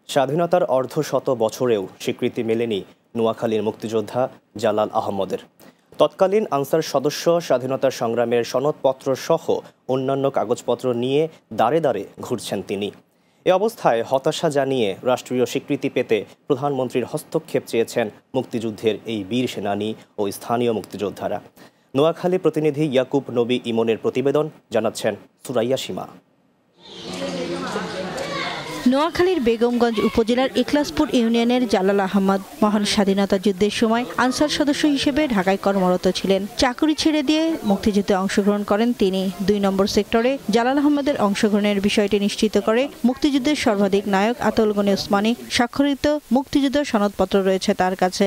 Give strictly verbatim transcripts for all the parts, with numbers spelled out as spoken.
স্বাধীনতার অর্ধশত বছরেও স্বীকৃতি মেলেনি নোয়াখালীর মুক্তিযোদ্ধা জালাল আহমদের। তৎকালীন আনসার সদস্য স্বাধীনতা সংগ্রামের সনদপত্র সহ অন্যান্য কাগজপত্র নিয়ে দাঁড়ে দাঁড়ে ঘুরছেন তিনি। এ অবস্থায় হতাশা জানিয়ে রাষ্ট্রীয় স্বীকৃতি পেতে প্রধানমন্ত্রীর হস্তক্ষেপ চেয়েছেন মুক্তিযুদ্ধের এই বীর সেনানী ও স্থানীয় মুক্তিযোদ্ধারা। নোয়াখালী প্রতিনিধি ইয়াকুব নবী ইমনের প্রতিবেদন, জানাচ্ছেন সুরাইয়া সীমা। নোয়াখালীর বেগমগঞ্জ উপজেলার ইখলাসপুর ইউনিয়নের জালাল আহমদ মহান স্বাধীনতা যুদ্ধের সময় আনসার সদস্য হিসেবে ঢাকায় কর্মরত ছিলেন। চাকুরি ছেড়ে দিয়ে মুক্তিযুদ্ধে অংশগ্রহণ করেন তিনি। দুই নম্বর সেক্টরে জালাল আহমদের অংশগ্রহণের বিষয়টি নিশ্চিত করে মুক্তিযুদ্ধের সর্বাধিক নায়ক আতাউল গনি ওসমানী স্বাক্ষরিত মুক্তিযুদ্ধ সনদপত্র রয়েছে তার কাছে।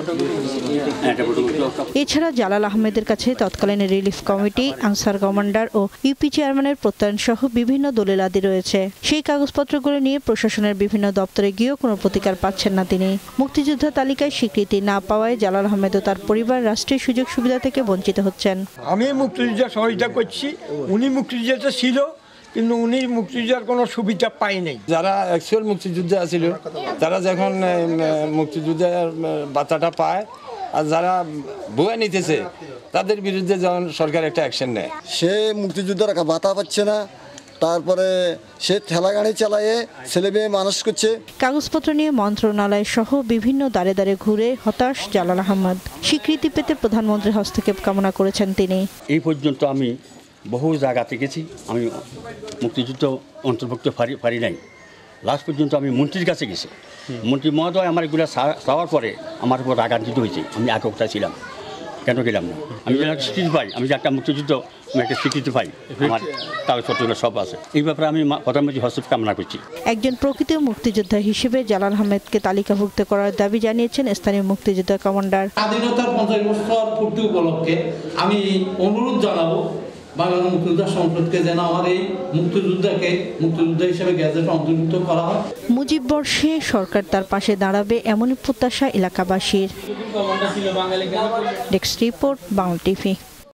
এছাড়া জালাল আহমেদের কাছে তৎকালীন রিলিফ কমিটি, আনসার কমান্ডার ও ইউপি চেয়ারম্যানের প্রত্যয়ন সহ বিভিন্ন দলিলাদি রয়েছে। সেই কাগজপত্রগুলো নিয়ে প্রশাসনের বিভিন্ন দপ্তরে গিয়েও কোনো প্রতিকার পাচ্ছেন না তিনি। মুক্তিযোদ্ধা তালিকায় স্বীকৃতি না পাওয়ায় জালাল আহমেদ ও তার পরিবার রাষ্ট্রীয় সুযোগ সুবিধা থেকে বঞ্চিত হচ্ছেন। আমি মুক্তিযোদ্ধা সহযোগিতা করছি, উনি মুক্তিযোদ্ধা ছিল কিন্তু উনি মুক্তিযোদ্ধার কোনো সুবিধা পাই নাই। যারা অ্যাকচুয়াল মুক্তিযোদ্ধা ছিল তারা যখন মুক্তিযোদ্ধার বার্তাটা পায় আর যারা বয়ে নিতেছে তাদের বিরুদ্ধে যখন সরকার একটা অ্যাকশন নেয়, সে মুক্তিযোদ্ধার ভাতা পাচ্ছে না, তারপরে সে ঠেলা গাড়ি চালায়ে ছেলে মেয়ে মানুষ করছে। কাগজপত্র নিয়ে মন্ত্রণালয় সহ বিভিন্ন দাঁড়ে দাঁড়ে ঘুরে হতাশ জালাল আহমদ। স্বীকৃতি পেতে প্রধানমন্ত্রীর হস্তক্ষেপ কামনা করেছেন তিনি। এই পর্যন্ত আমি বহু জায়গাতে গেছি, আমি মুক্তিযুদ্ধ অন্তর্ভুক্ত পারি পারি নাই। লাস্ট পর্যন্ত আমি মন্ত্রীর কাছে গেছি। মন্ত্রী মহোদয় আমার এগুলো চাওয়ার পরে আমার উপর রাগান্বিত হয়েছে। আমি আগকটা ছিলাম, কেন গেলাম না? আমি যেন একটা স্বীকৃতি পাই, আমি যে একটা মুক্তিযুদ্ধ আমি একটা স্বীকৃতি পাই, আমার কাগজপত্রগুলো সব আছে। এই ব্যাপারে আমি প্রধানমন্ত্রী হস্তক্ষেপ কামনা করছি। একজন প্রকৃত মুক্তিযোদ্ধা হিসেবে জালাল আহমেদকে তালিকাভুক্ত করার দাবি জানিয়েছেন স্থানীয় মুক্তিযোদ্ধা কমান্ডার। স্বাধীনতার পঞ্চাশ বছর পূর্তি উপলক্ষে আমি অনুরোধ জানাবো বাংলাদেশ মুক্তিযোদ্ধা সংসদকে যেন আমার এই মুক্তিযোদ্ধাকে মুক্তিযোদ্ধা হিসেবে গ্যাজেটে অন্তর্ভুক্ত করা হয়। মুজিব বর্ষে সরকার তার পাশে দাঁড়াবে এমনই প্রত্যাশা এলাকাবাসীর। Desk report, Bangla TV.